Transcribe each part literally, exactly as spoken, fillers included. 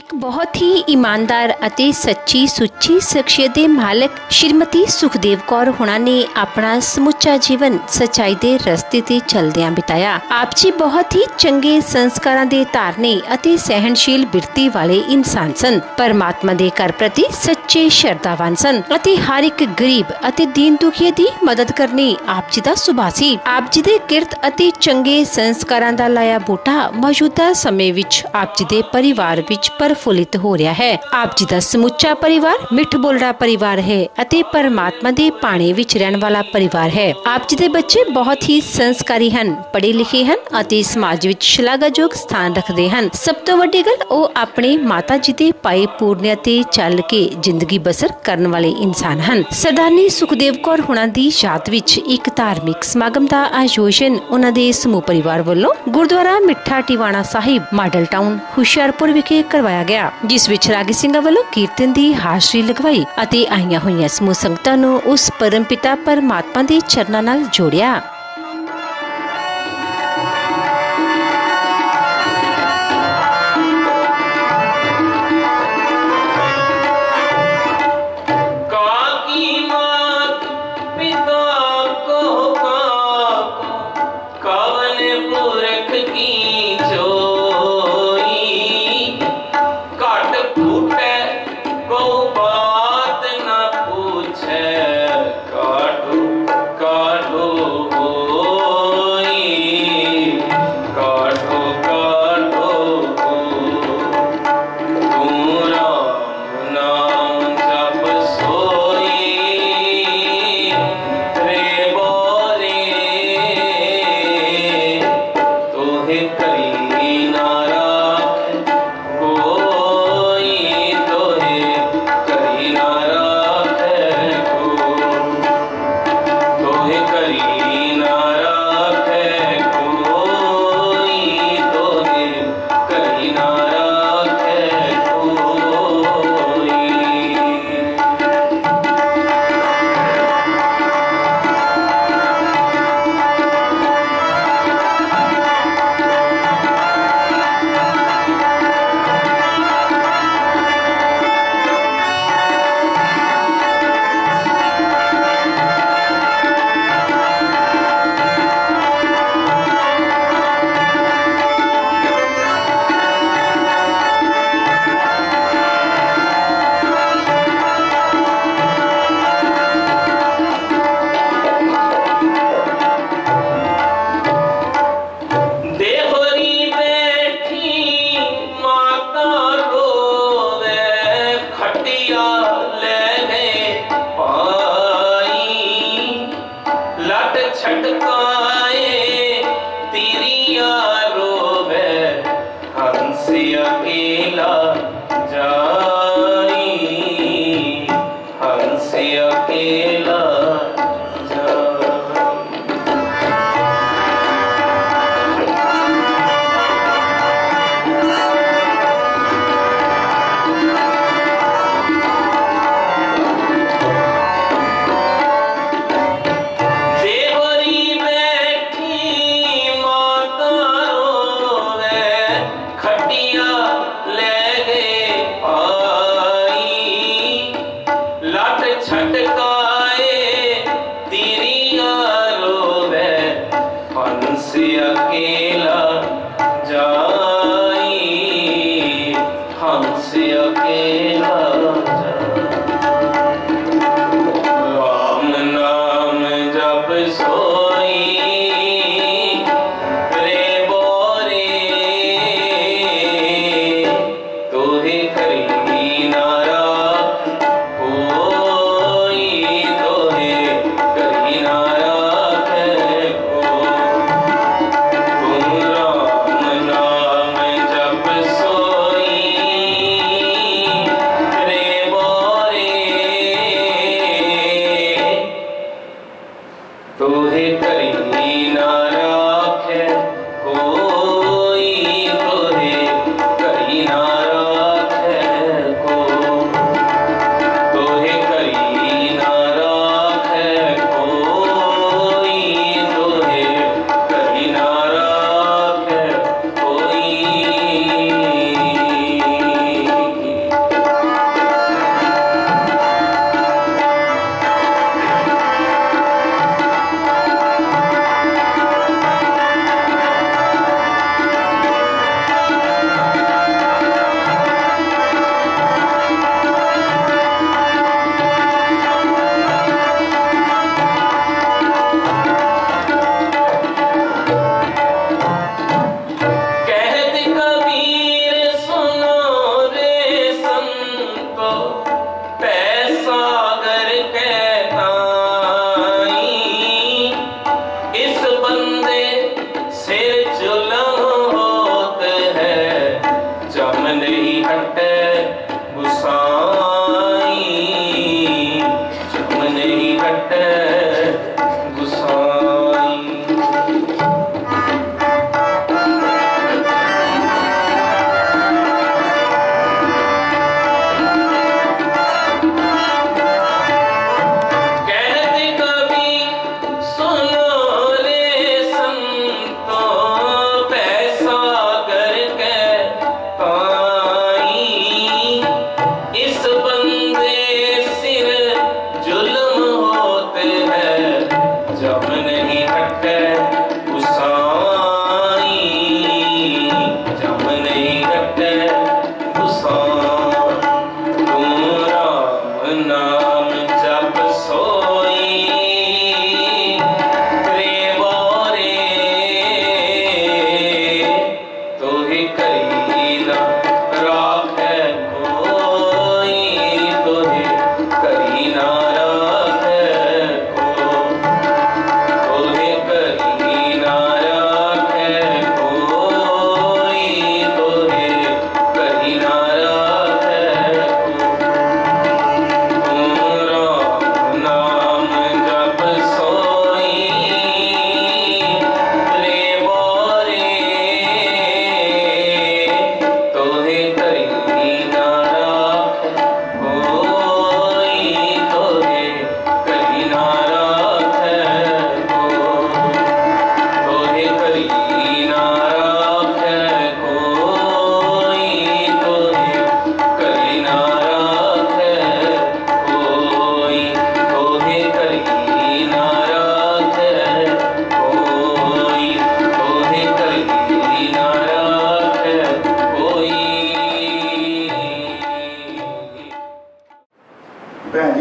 एक बहुत ही ईमानदार ਅਤੇ सच्ची सुच्ची शख्सियत ਦੇ मालिक श्रीमती सुखदेव कौर हुणा ने अपना समुचा जीवन सच्चाई के रस्ते ते चलदियां बिताया। आप जी बहुत ही चंगे संस्कारां दे धारने ਅਤੇ सहनशील बिरती वाले इंसान सन। परमात्मा दे घर प्रति सच्चे श्रद्धावान सन ਅਤੇ हर एक गरीब ਅਤੇ दीन दुखिया दी मदद करनी आप जी दा सुभाਅ सी। आप जी दे किरत ਅਤੇ चंगे संस्कारां दा लाया बूटा मौजूदा समय विच आप जी दे परिवार विच प्रफुल्लित हो रहा है। आप जी दा समुचा परिवार मिठ बोलड़ा परिवार है ਅਤੇ परमात्मा दे पाणे विच रहन वाला परिवार है। आप जी दे बच्चे बहुत ही संस्कारी हन, पढ़े लिखे हन ਅਤੇ समाज विच शलाघायोग स्थान रखते हैं। सब तो वड्डी गल ओ अपने माता जी दे पाए पूर्णिया ते चल के जिंदगी बसर करन वाले इंसान हन। सरदारनी सुखदेव कौर हुणा दी याद विच एक धार्मिक समागम का आयोजन उन्हां दे समूह परिवार वालों गुरुद्वारा मिठा टिवाणा साहिब मॉडल टाउन हुशियारपुर विखे करवाया गया, जिस विच रागी ਸਿੰਘਾਂ ਵੱਲੋਂ कीर्तन की हाजरी लगवाई ਅਤੇ आईयां होईयां समूह संगतां नूं उस परम पिता परमात्मा दे चरनां नाल जोड़िया।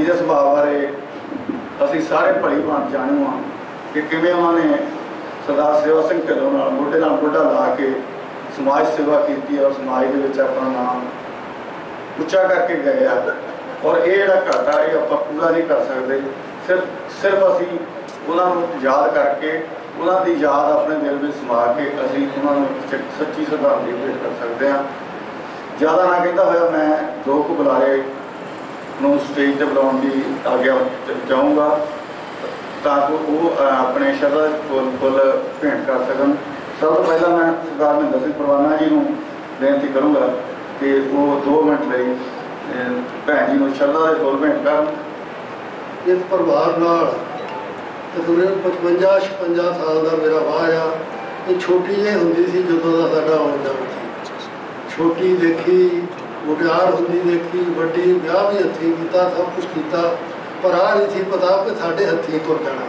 ਦੇ ਸੁਭਾਅ ਬਾਰੇ ਅਸੀਂ ਸਾਰੇ ਭਲੀ ਭਾਂਤ ਜਾਣੂ ਹਾਂ ਕਿ ਕਿਵੇਂ ਉਹਨਾਂ ਨੇ ਸਰਦਾਰ ਸੇਵਾ ਸਿੰਘ ਢਿੱਲੋਂ ਨਾਲ ਮੋਢੇ ਨਾਲ ਮੋਢਾ ਲਾ ਕੇ ਸਮਾਜ ਸੇਵਾ ਕੀਤੀ ਔਰ ਸਮਾਜ ਦੇ ਵਿੱਚ ਆਪਣਾ ਨਾਮ ਉੱਚਾ ਕਰਕੇ ਗਏ ਆ। ਔਰ ਇਹ ਜਿਹੜਾ ਘਾਟਾ ਇਹ ਆਪਾਂ ਪੂਰਾ ਨਹੀਂ ਕਰ ਸਕਦੇ। ਸਿਰਫ ਸਿਰਫ ਅਸੀਂ ਉਹਨਾਂ ਨੂੰ ਯਾਦ ਕਰਕੇ ਉਹਨਾਂ ਦੀ ਯਾਦ ਆਪਣੇ ਦਿਲ ਵਿੱਚ ਸਮਾ ਕੇ ਅਸੀਂ ਉਹਨਾਂ ਨੂੰ ਸੱਚੀ ਸ਼ਰਧਾਂਜਲੀ ਭੇਟ ਕਰ ਸਕਦੇ ਹਾਂ। ਜ਼ਿਆਦਾ ਨਾ ਕਹਿੰਦਾ ਹੋਇਆ ਮੈਂ ਦੋ ਕੁ ਬੁਲਾਰੇ ਨੂੰ ਸਟੇਜ 'ਤੇ ਬੁਲਾਉਣ ਦੀ ਆਗਿਆ ਚਾਹੂੰਗਾ ਤਾਂ ਕਿ ਉਹ ਆਪਣੇ ਸ਼ਰਧਾ ਦੇ ਫੁੱਲ ਫੁੱਲ ਭੇਂਟ ਕਰ ਸਕਣ। ਸਭ ਤੋਂ ਪਹਿਲਾਂ ਮੈਂ ਸਰਦਾਰ ਮਹਿੰਦਰ ਸਿੰਘ ਪਰਵਾਨਾ ਜੀ ਨੂੰ ਬੇਨਤੀ ਕਰੂੰਗਾ ਕਿ ਉਹ ਦੋ ਮਿੰਟ ਲਈ ਭੈਣ ਜੀ ਨੂੰ ਸ਼ਰਧਾ ਦੇ ਫੁੱਲ ਭੇਂਟ ਕਰਨ। ਇਸ ਪਰਿਵਾਰ ਨਾਲ ਤਕਰੀਬਨ ਪਚਵੰਜਾ ਛਪੰਜਾ ਸਾਲ ਦਾ ਮੇਰਾ ਵਾਹ ਆ। ਇਹ ਛੋਟੀ ਜਿਹੀ ਹੁੰਦੀ ਸੀ ਜਦੋਂ ਦਾ ਸਾਡਾ ਆਉਣ ਜਾਣ ਸੀ। ਛੋਟੀ ਦੇਖੀ, ਮੁਟਿਆਰ ਹੁੰਦੀ ਦੇਖੀ, ਵੱਡੀ ਵਿਆਹ ਵੀ ਹੱਥੀਂ ਕੀਤਾ, ਸਭ ਕੁਛ ਕੀਤਾ, ਪਰ ਆਹ ਨਹੀਂ ਸੀ ਪਤਾ ਕਿ ਸਾਡੇ ਹੱਥੀਂ ਤੁਰ ਜਾਣਾ।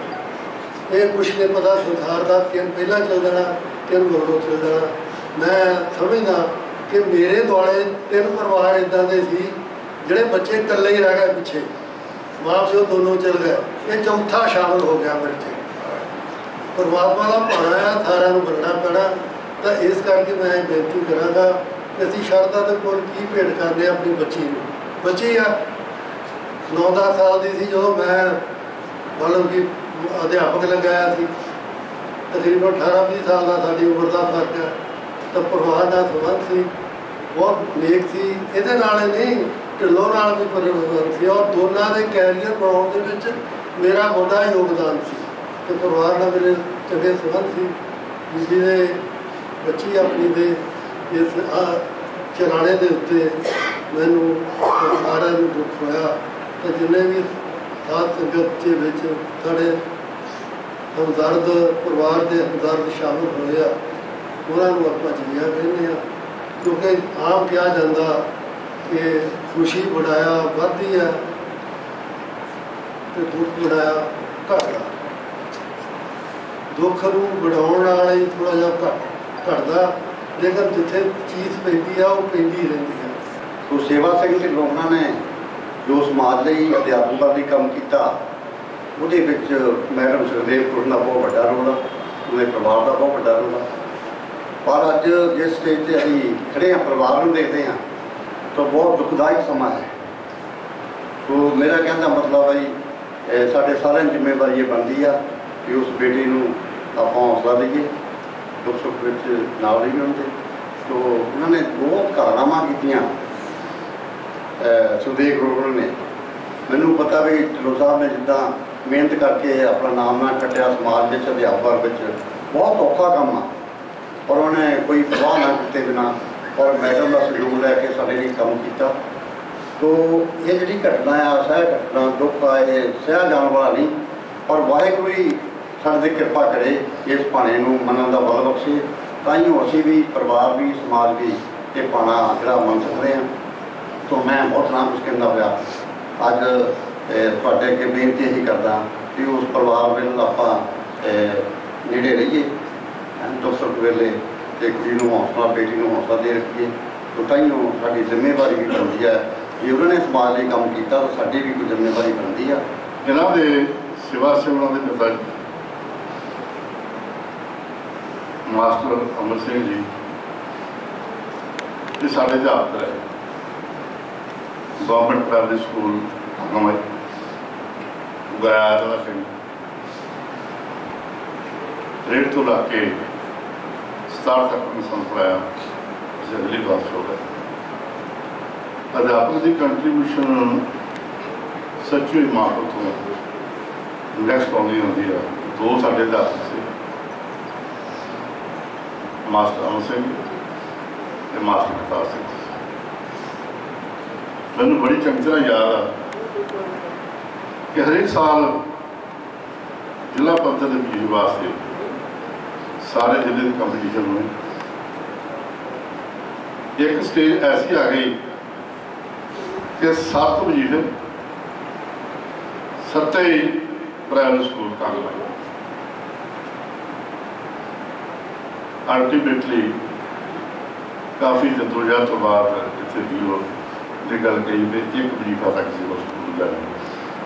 ਇਹ ਕੁਛ ਨਹੀਂ ਪਤਾ ਸੰਸਾਰ ਦਾ ਕਿ ਪਹਿਲਾਂ ਚੱਲ ਜਾਣਾ ਕਿ ਮਗਰੋਂ ਚੱਲ ਜਾਣਾ। ਮੈਂ ਸਮਝਦਾ ਕਿ ਮੇਰੇ ਦੁਆਲੇ ਤਿੰਨ ਪਰਿਵਾਰ ਇੱਦਾਂ ਦੇ ਸੀ ਜਿਹੜੇ ਬੱਚੇ ਇਕੱਲੇ ਹੀ ਰਹਿ ਗਏ ਪਿੱਛੇ, ਮਾਂ ਪਿਓ ਦੋਨੋਂ ਚਲ ਗਏ। ਇਹ ਚੌਥਾ ਸ਼ਾਮਲ ਹੋ ਗਿਆ ਮੇਰੇ 'ਚ। ਪਰਮਾਤਮਾ ਦਾ ਭਾਣਾ ਆ, ਸਾਰਿਆਂ ਨੂੰ ਮੰਨਣਾ ਪੈਣਾ। ਤਾਂ ਇਸ ਕਰਕੇ ਮੈਂ ਬੇਨਤੀ ਕਰਾਂਗਾ ਕਿ ਅਸੀਂ ਸ਼ਰਧਾ ਦੇ ਕੋਲ ਕੀ ਭੇਟ ਕਰਦੇ ਹਾਂ ਆਪਣੀ ਬੱਚੀ ਨੂੰ। ਬੱਚੀ ਆ ਨੌ ਦਸ ਸਾਲ ਦੀ ਸੀ ਜਦੋਂ ਮੈਂ ਮਤਲਬ ਕਿ ਅਧਿਆਪਕ ਲਗਾਇਆ ਸੀ। ਤਕਰੀਬਨ ਅਠਾਰਾਂ ਵੀਹ ਸਾਲ ਦਾ ਸਾਡੀ ਉਮਰ ਦਾ ਫਰਕ ਹੈ। ਤਾਂ ਪਰਿਵਾਰ ਦਾ ਸੰਬੰਧ ਸੀ, ਬਹੁਤ ਨੇਕ ਸੀ। ਇਹਦੇ ਨਾਲ ਨਹੀਂ ਢਿੱਲੋਂ ਨਾਲ ਵੀ ਪਰਿਵਾਰ ਸੀ ਔਰ ਦੋਨਾਂ ਦੇ ਕੈਰੀਅਰ ਬਣਾਉਣ ਦੇ ਵਿੱਚ ਮੇਰਾ ਵੱਡਾ ਯੋਗਦਾਨ ਸੀ। ਅਤੇ ਪਰਿਵਾਰ ਨਾਲ ਮੇਰੇ ਚੰਗੇ ਸੰਬੰਧ ਸੀ। ਬੀਬੀ ਦੇ ਬੱਚੀ ਆਪਣੀ ਦੇ ਇਸ ਚਲਾਣੇ ਦੇ ਉੱਤੇ ਮੈਨੂੰ ਸਾਰਿਆਂ ਨੂੰ ਦੁੱਖ ਹੋਇਆ। ਤਾਂ ਜਿੰਨੇ ਵੀ ਸਾਧ ਸੰਗਤ ਦੇ ਵਿੱਚ ਸਾਡੇ ਹਮਦਰਦ ਪਰਿਵਾਰ ਦੇ ਹਮਦਰਦ ਸ਼ਾਮਲ ਹੋਏ ਆ, ਉਹਨਾਂ ਨੂੰ ਆਪਾਂ ਜੀਆ ਕਹਿੰਦੇ ਹਾਂ। ਕਿਉਂਕਿ ਆਮ ਕਿਹਾ ਜਾਂਦਾ ਕਿ ਖੁਸ਼ੀ ਬਣਾਇਆ ਵੱਧਦੀ ਹੈ ਅਤੇ ਦੁੱਖ ਬਣਾਇਆ ਘਟਦਾ। ਦੁੱਖ ਨੂੰ ਵਧਾਉਣ ਨਾਲ ਹੀ ਥੋੜ੍ਹਾ ਜਿਹਾ ਘੱਟ ਘਟਦਾ, ਲੇਕਿਨ ਜਿੱਥੇ ਚੀਜ਼ ਪੈਂਦੀ ਆ ਉਹ ਪੈਂਦੀ ਰਹਿੰਦੀ ਹੈ। ਸੋ ਸੇਵਾ ਸਿੰਘ ਢਿੱਲੋਂ ਉਹਨਾਂ ਨੇ ਜੋ ਸਮਾਜ ਲਈ ਅਧਿਆਪਕ ਲਈ ਕੰਮ ਕੀਤਾ, ਉਹਦੇ ਵਿੱਚ ਮੈਡਮ ਸੁਖਦੇਵ ਕੌਰ ਦਾ ਬਹੁਤ ਵੱਡਾ ਰੋਲ ਆ, ਉਹਦੇ ਪਰਿਵਾਰ ਦਾ ਬਹੁਤ ਵੱਡਾ ਰੋਲ ਆ। ਪਰ ਅੱਜ ਜਿਸ ਸਟੇਜ 'ਤੇ ਅਸੀਂ ਖੜ੍ਹੇ ਹਾਂ, ਪਰਿਵਾਰ ਨੂੰ ਦੇਖਦੇ ਹਾਂ ਤਾਂ ਬਹੁਤ ਦੁਖਦਾਇਕ ਸਮਾਂ ਹੈ। ਸੋ ਮੇਰਾ ਕਹਿਣ ਦਾ ਮਤਲਬ ਹੈ ਜੀ ਸਾਡੇ ਸਾਰਿਆਂ ਦੀ ਜ਼ਿੰਮੇਵਾਰੀ ਇਹ ਬਣਦੀ ਆ ਕਿ ਉਸ ਬੇਟੀ ਨੂੰ ਆਪਾਂ ਹੌਸਲਾ ਦੇਈਏ, ਦੁੱਖ ਸੁੱਖ ਵਿੱਚ ਨਾਲ ਰਹੀਏ ਉਹਦੇ। ਸੋ ਉਹਨਾਂ ਨੇ ਬਹੁਤ ਕਾਰਨਾਮਾ ਕੀਤੀਆਂ ਸੁਖਦੇਵ ਕੌਰ ਨੇ। ਮੈਨੂੰ ਪਤਾ ਵੀ ਢਿੱਲੋਂ ਸਾਹਿਬ ਨੇ ਜਿੱਦਾਂ ਮਿਹਨਤ ਕਰਕੇ ਆਪਣਾ ਨਾਮ ਨਾ ਕੱਟਿਆ ਸਮਾਜ ਵਿੱਚ, ਅਧਿਆਪਕ ਵਿੱਚ ਬਹੁਤ ਔਖਾ ਕੰਮ ਆ। ਔਰ ਉਹਨੇ ਕੋਈ ਪਰਵਾਹ ਨਾ ਕੀਤੇ ਬਿਨਾਂ ਔਰ ਮੈਡਮ ਦਾ ਸਹਿਯੋਗ ਲੈ ਕੇ ਸਾਡੇ ਲਈ ਕੰਮ ਕੀਤਾ। ਤੋ ਇਹ ਜਿਹੜੀ ਘਟਨਾ ਆ, ਸਹਿ ਘਟਨਾ ਦੁੱਖ ਆ, ਇਹ ਸਹਿ ਜਾਣ ਵਾਲਾ ਨਹੀਂ। ਔਰ ਵਾਹਿਗੁਰੂ ਹੀ ਸਾਡੇ 'ਤੇ ਕਿਰਪਾ ਕਰੇ, ਇਸ ਭਾਣੇ ਨੂੰ ਮੰਨਣ ਦਾ ਬਲ ਬਖਸ਼ੇ, ਤਾਂ ਹੀ ਅਸੀਂ ਵੀ ਪਰਿਵਾਰ ਵੀ ਸਮਾਜ ਵੀ ਇਹ ਭਾਣਾ ਜਿਹੜਾ ਮੰਨ ਸਕਦੇ ਹਾਂ। ਤੋ ਮੈਂ ਬਹੁਤ ਨਾ ਕੁਛ ਕਹਿੰਦਾ ਹੋਇਆ ਅੱਜ ਤੁਹਾਡੇ ਅੱਗੇ ਬੇਨਤੀ ਇਹੀ ਕਰਦਾ ਕਿ ਉਸ ਪਰਿਵਾਰ ਵੱਲ ਆਪਾਂ ਨੇੜੇ ਰਹੀਏ, ਦੁੱਖ ਸੁੱਖ ਵੇਲੇ ਤੇ ਕੁੜੀ ਨੂੰ ਹੌਸਲਾ, ਬੇਟੀ ਨੂੰ ਹੌਸਲਾ ਦੇ ਰੱਖੀਏ। ਤਾਂ ਤਾਂਹੀਓ ਸਾਡੀ ਜ਼ਿੰਮੇਵਾਰੀ ਵੀ ਬਣਦੀ ਹੈ ਜੇ ਉਹਨਾਂ ਨੇ ਸਮਾਜ ਲਈ ਕੰਮ ਕੀਤਾ ਤਾਂ ਸਾਡੀ ਵੀ ਕੋਈ ਜ਼ਿੰਮੇਵਾਰੀ ਬਣਦੀ ਆ। ਇਹਨਾਂ ਦੇ ਸੇਵਾ ਸੇਵਾਵਾਂ ਦੇ ਪਿਤਾ ਮਾਸਟਰ ਅਮਰ ਸਿੰਘ ਜੀ ਇਹ ਸਾਡੇ ਅਧਿਆਪਕ ਹੈ ਗਵਰਨਮੈਂਟ ਪ੍ਰਾਈਵੇਟ ਸਕੂਲ ਨਵਾਂ ਗਾਇਆ ਦਾ ਪਿੰਡ ਰੇਡ ਤੋਂ ਲਾ ਕੇ ਸਤਾਰ ਤੱਕ ਨੂੰ ਸੰਪਰਾਇਆ ਅਗਲੀ ਬਾਤ ਹੋ ਗਈ। ਅਧਿਆਪਕ ਦੀ ਕੰਟਰੀਬਿਊਸ਼ਨ ਸੱਚੀ ਮਾਂ ਤੋਂ ਨੈਕਸਟ ਆਉਂਦੀ ਹੁੰਦੀ ਹੈ। ਦੋ ਸਾਡੇ ਅਧਿਆਪਕ ਸੀ, ਮਾਸਟਰ ਅਮਰ ਸਿੰਘ ਤੇ ਮਾਸਟਰ ਕਰਤਾਰ ਸਿੰਘ। ਮੈਨੂੰ ਬੜੀ ਚੰਗੀ ਤਰ੍ਹਾਂ ਯਾਦ ਆ ਕਿ ਹਰੇਕ ਸਾਲ ਜ਼ਿਲ੍ਹਾ ਪੱਧਰ ਦੇ ਵਜੀਰ ਵਾਸਤੇ ਸਾਰੇ ਜ਼ਿਲ੍ਹੇ ਦੀ ਕੰਪੀਟੀਸ਼ਨ ਹੋਈ। ਇੱਕ ਸਟੇਜ ਐਸੀ ਆ ਗਈ ਕਿ ਸੱਤ ਵਜੀਰ ਸੱਤੇ ਹੀ ਪ੍ਰਾਇਮਰੀ ਸਕੂਲ ਕਾਂਗੜਾ। ਅਲਟੀਮੇਟਲੀ ਕਾਫੀ ਜਦੋਜਹਿਦ ਤੋਂ ਬਾਅਦ ਇੱਥੇ ਵੀ ਉਹ ਇਹ ਗੱਲ ਕਹੀ ਵੀ ਇੱਕ ਵਜੀਫਾ ਤੱਕ ਸੀ ਉਸ ਸਕੂਲ ਦਾ।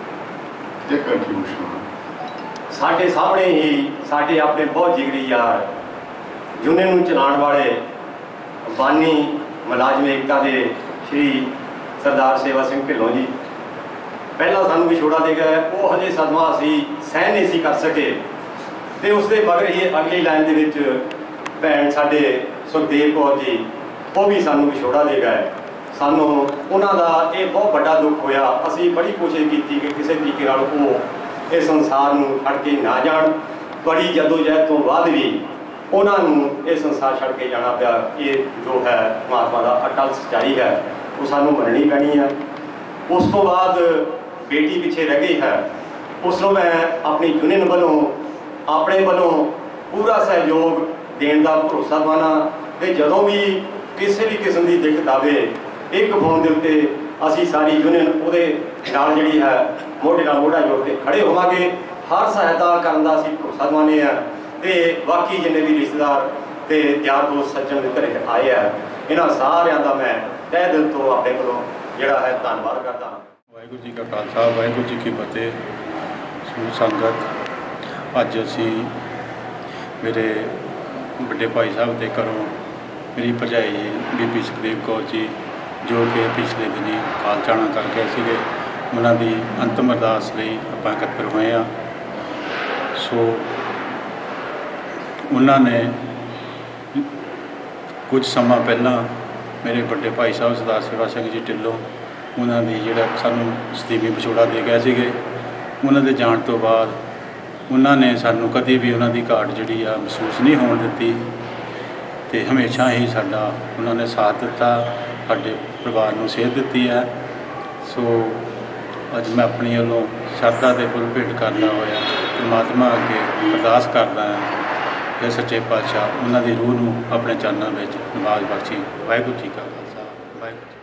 ਤੇ ਕੰਟਰੀਬਿਊਸ਼ਨ ਸਾਡੇ ਸਾਹਮਣੇ ਹੀ ਸਾਡੇ ਆਪਣੇ ਬਹੁਤ ਜਿਗਰੀ ਯਾਰ ਯੂਨੀਅਨ ਨੂੰ ਚਲਾਉਣ ਵਾਲੇ ਬਾਨੀ ਮੁਲਾਜ਼ਮ ਏਕਤਾ ਦੇ ਸ਼੍ਰੀ ਸਰਦਾਰ ਸੇਵਾ ਸਿੰਘ ਢਿੱਲੋਂ ਜੀ ਪਹਿਲਾਂ ਸਾਨੂੰ ਵਿਛੋੜਾ ਦੇ ਗਏ। ਉਹ ਹਜੇ ਸਦਮਾ ਅਸੀਂ ਸਹਿਣ ਨਹੀਂ ਸੀ ਕਰ ਸਕੇ ਤੇ ਉਸ ਦੇ ਮਗਰ ਹੀ ਅਗਲੀ ਲਾਈਨ ਦੇ ਵਿੱਚ ਭੈਣ ਸਾਡੇ ਸੁਖਦੇਵ ਕੌਰ ਜੀ ਉਹ ਵੀ ਸਾਨੂੰ ਵਿਛੋੜਾ ਦੇ ਗਏ। ਸਾਨੂੰ ਉਹਨਾਂ ਦਾ ਇਹ ਬਹੁਤ ਵੱਡਾ ਦੁੱਖ ਹੋਇਆ। ਅਸੀਂ ਬੜੀ ਕੋਸ਼ਿਸ਼ ਕੀਤੀ ਕਿ ਕਿਸੇ ਤਰੀਕੇ ਨਾਲ ਉਹ ਇਸ ਸੰਸਾਰ ਨੂੰ ਛੱਡ ਕੇ ਨਾ ਜਾਣ। ਬੜੀ ਜਦੋਜਹਿਦ ਤੋਂ ਬਾਅਦ ਵੀ ਉਹਨਾਂ ਨੂੰ ਇਹ ਸੰਸਾਰ ਛੱਡ ਕੇ ਜਾਣਾ ਪਿਆ। ਇਹ ਜੋ ਹੈ ਮਹਾਤਮਾ ਦਾ ਅਟਲ ਸੱਚਾਈ ਹੈ, ਉਹ ਸਾਨੂੰ ਮੰਨਣੀ ਪੈਣੀ ਹੈ। ਉਸ ਤੋਂ ਬਾਅਦ ਬੇਟੀ ਪਿੱਛੇ ਰਹਿ ਗਈ ਹੈ। ਉਸ ਨੂੰ ਮੈਂ ਆਪਣੀ ਯੂਨੀਅਨ ਵੱਲੋਂ ਆਪਣੇ ਵੱਲੋਂ ਪੂਰਾ ਸਹਿਯੋਗ ਦੇਣ ਦਾ ਭਰੋਸਾ ਦਵਾਉਣਾ ਤੇ ਜਦੋਂ ਵੀ ਕਿਸੇ ਵੀ ਕਿਸਮ ਦੀ ਦਿੱਕਤ ਆਵੇ ਇੱਕ ਫੋਨ ਦੇ ਉੱਤੇ ਅਸੀਂ ਸਾਰੀ ਯੂਨੀਅਨ ਉਹਦੇ ਨਾਲ ਜਿਹੜੀ ਹੈ ਮੋਢੇ ਨਾਲ ਮੋਢਾ ਜੋੜ ਕੇ ਖੜੇ ਹੋਵਾਂਗੇ। ਹਰ ਸਹਾਇਤਾ ਕਰਨ ਦਾ ਅਸੀਂ ਭਰੋਸਾ ਦਵਾਉਂਦੇ ਹਾਂ ਤੇ ਬਾਕੀ ਜਿੰਨੇ ਵੀ ਰਿਸ਼ਤੇਦਾਰ ਤੇ ਯਾਰ ਦੋਸਤ ਸੱਜਣ ਮਿੱਤਰ ਆਏ ਆ ਇਹਨਾਂ ਸਾਰਿਆਂ ਦਾ ਮੈਂ ਤਹਿ ਦਿਲ ਤੋਂ ਆਪਣੇ ਵੱਲੋਂ ਜਿਹੜਾ ਹੈ ਧੰਨਵਾਦ ਕਰਦਾ ਹਾਂ। ਵਾਹਿਗੁਰੂ ਜੀ ਕਾ ਖਾਲਸਾ ਵਾਹਿਗੁਰੂ ਜੀ ਕੀ ਫਤਿਹ। ਸਮੂਹ ਸੰਗਤ, ਅੱਜ ਅਸੀਂ ਮੇਰੇ ਵੱਡੇ ਭਾਈ ਸਾਹਿਬ ਦੇ ਘਰੋਂ ਮੇਰੀ ਭਰਜਾਈ ਬੀਬੀ ਸੁਖਦੇਵ ਕੌਰ ਜੀ ਜੋ ਕਿ ਪਿਛਲੇ ਦਿਨੀ ਕਾਲ ਚਾਣਾ ਕਰ ਗਏ ਸੀਗੇ, ਉਹਨਾਂ ਦੀ ਅੰਤਮ ਅਰਦਾਸ ਲਈ ਆਪਾਂ ਇਕੱਤਰ ਹੋਏ ਹਾਂ। ਸੋ ਉਹਨਾਂ ਨੇ ਕੁਝ ਸਮਾਂ ਪਹਿਲਾਂ ਮੇਰੇ ਵੱਡੇ ਭਾਈ ਸਾਹਿਬ ਸਰਦਾਰ ਸੇਵਾ ਸਿੰਘ ਜੀ ਢਿੱਲੋਂ ਉਹਨਾਂ ਦੀ ਜਿਹੜਾ ਸਾਨੂੰ ਸਦੀਵੀ ਵਿਛੋੜਾ ਦੇ ਗਏ ਸੀਗੇ, ਉਹਨਾਂ ਦੇ ਜਾਣ ਤੋਂ ਬਾਅਦ ਉਹਨਾਂ ਨੇ ਸਾਨੂੰ ਕਦੇ ਵੀ ਉਹਨਾਂ ਦੀ ਘਾਟ ਜਿਹੜੀ ਆ ਮਹਿਸੂਸ ਨਹੀਂ ਹੋਣ ਦਿੱਤੀ ਤੇ ਹਮੇਸ਼ਾ ਹੀ ਸਾਡਾ ਉਹਨਾਂ ਨੇ ਸਾਥ ਦਿੱਤਾ, ਸਾਡੇ ਪਰਿਵਾਰ ਨੂੰ ਸੇਧ ਦਿੱਤੀ ਹੈ। ਸੋ ਅੱਜ ਮੈਂ ਆਪਣੀ ਵੱਲੋਂ ਸ਼ਰਧਾ ਦੇ ਫੁੱਲ ਭੇਟ ਕਰਦਾ ਹੋਇਆ ਪਰਮਾਤਮਾ ਅੱਗੇ ਅਰਦਾਸ ਕਰਦਾ ਹਾਂ ਕਿ ਸੱਚੇ ਪਾਤਸ਼ਾਹ ਉਹਨਾਂ ਦੀ ਰੂਹ ਨੂੰ ਆਪਣੇ ਚਰਨਾਂ ਵਿੱਚ ਨਿਵਾਸ ਬਖਸ਼ੇ। ਵਾਹਿਗੁਰੂ ਜੀ ਕਾ ਖਾਲਸਾ ਵਾਹਿਗੁਰੂ।